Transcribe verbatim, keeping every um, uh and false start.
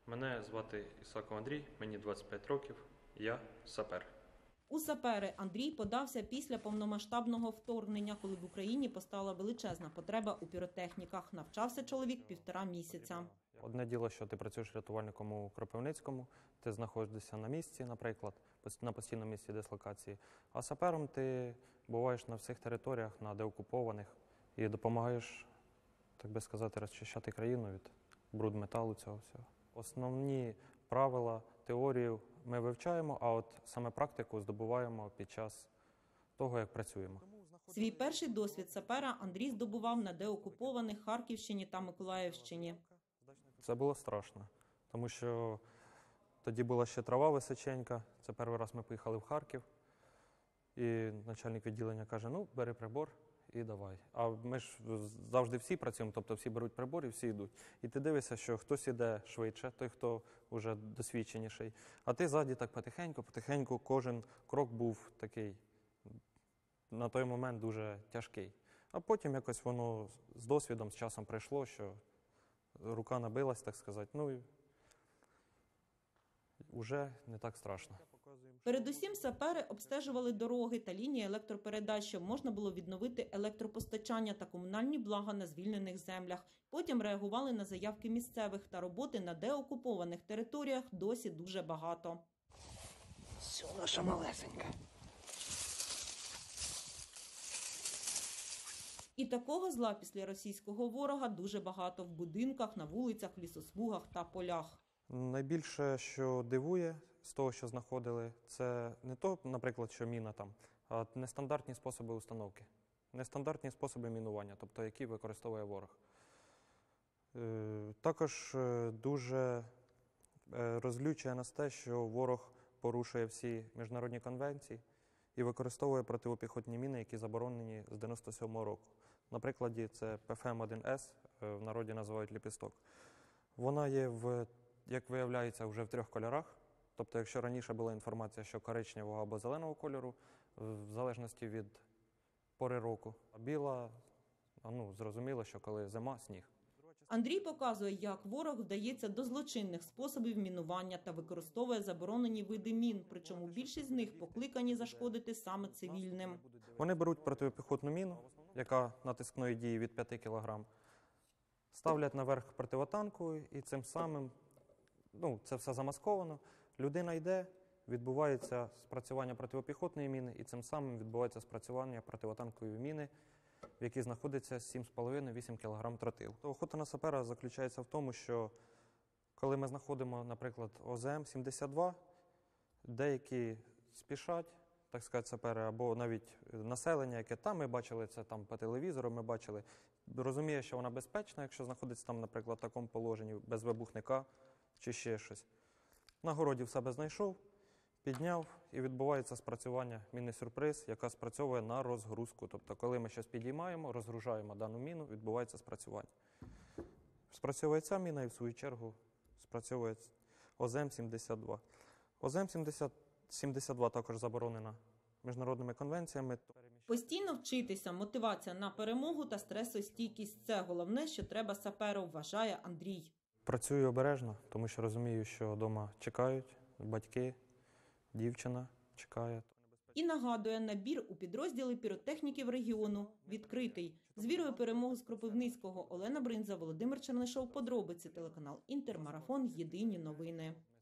Мене звати Ісаков Андрій, мені двадцять п'ять років, я сапер. У сапери Андрій подався після повномасштабного вторгнення, коли в Україні постала величезна потреба у піротехніках. Навчався чоловік півтора місяця. Одне діло, що ти працюєш рятувальником у Кропивницькому, ти знаходишся на місці, наприклад, на постійному місці дислокації, а сапером ти буваєш на всіх територіях, на деокупованих, і допомагаєш, так би сказати, розчищати країну від брудметалу цього всього. Основні правила, теорію ми вивчаємо, а от саме практику здобуваємо під час того, як працюємо. Свій перший досвід сапера Андрій здобував на деокупованих Харківщині та Миколаївщині. Це було страшно, тому що тоді була ще трава височенька. Це перший раз ми поїхали в Харків, і начальник відділення каже, ну, бери прибор і давай. А ми ж завжди всі працюємо, тобто всі беруть прибор і всі йдуть. І ти дивишся, що хтось іде швидше, той, хто вже досвідченіший, а ти ззаді так потихеньку, потихеньку, кожен крок був такий, на той момент дуже тяжкий. А потім якось воно з досвідом, з часом прийшло, що рука набилась, так сказати, ну і вже не так страшно. Передусім сапери обстежували дороги та лінії електропередач, щоб можна було відновити електропостачання та комунальні блага на звільнених землях. Потім реагували на заявки місцевих, та роботи на деокупованих територіях досі дуже багато. Все, наша малесенька. І такого зла після російського ворога дуже багато в будинках, на вулицях, лісосмугах та полях. Найбільше, що дивує з того, що знаходили, це не то, наприклад, що міна там, а нестандартні способи установки, нестандартні способи мінування, тобто які використовує ворог. Також дуже розлючує нас те, що ворог порушує всі міжнародні конвенції і використовує протипіхотні міни, які заборонені з дев'яносто сьомого року. Наприклад, це Пе Еф Ем один Ес, в народі називають ліпісток. Вона є, в, як виявляється, вже в трьох кольорах. Тобто, якщо раніше була інформація, що коричневого або зеленого кольору, в залежності від пори року. А біла, ну, зрозуміло, що коли зима – сніг. Андрій показує, як ворог вдається до злочинних способів мінування та використовує заборонені види мін, причому більшість з них покликані зашкодити саме цивільним. Вони беруть протипіхотну міну, яка натискної дії від п'яти кілограм, ставлять наверх противотанку і цим самим, ну, це все замасковано, людина йде, відбувається спрацювання протипіхотної міни і цим самим відбувається спрацювання противотанкової міни, в якій знаходиться сім з половиною - вісім кілограм тротилу. Охота на сапера заключається в тому, що коли ми знаходимо, наприклад, О Зе Ем сімдесят два, деякі спішать, так сказати, сапери, або навіть населення, яке там, ми бачили це там по телевізору, ми бачили, розуміє, що вона безпечна, якщо знаходиться там, наприклад, в такому положенні, без вибухника чи ще щось. На городі в себе знайшов, підняв, і відбувається спрацювання міни-сюрприз, яка спрацьовує на розгрузку. Тобто, коли ми щось підіймаємо, розгружаємо дану міну, відбувається спрацювання. Спрацьовує ця міна і, в свою чергу, спрацьовує О Зе Ем сімдесят два. О Зе Ем сімдесят два також заборонена міжнародними конвенціями. Постійно вчитися, мотивація на перемогу та стресостійкість – це головне, що треба саперу, вважає Андрій. Працюю обережно, тому що розумію, що вдома чекають батьки, дівчина чекає. І нагадує, набір у підрозділи піротехніків регіону відкритий. З вірою перемоги з Кропивницького. Олена Бринза, Володимир Чернишов. Подробиці. Телеканал Інтер. Марафон. Єдині новини.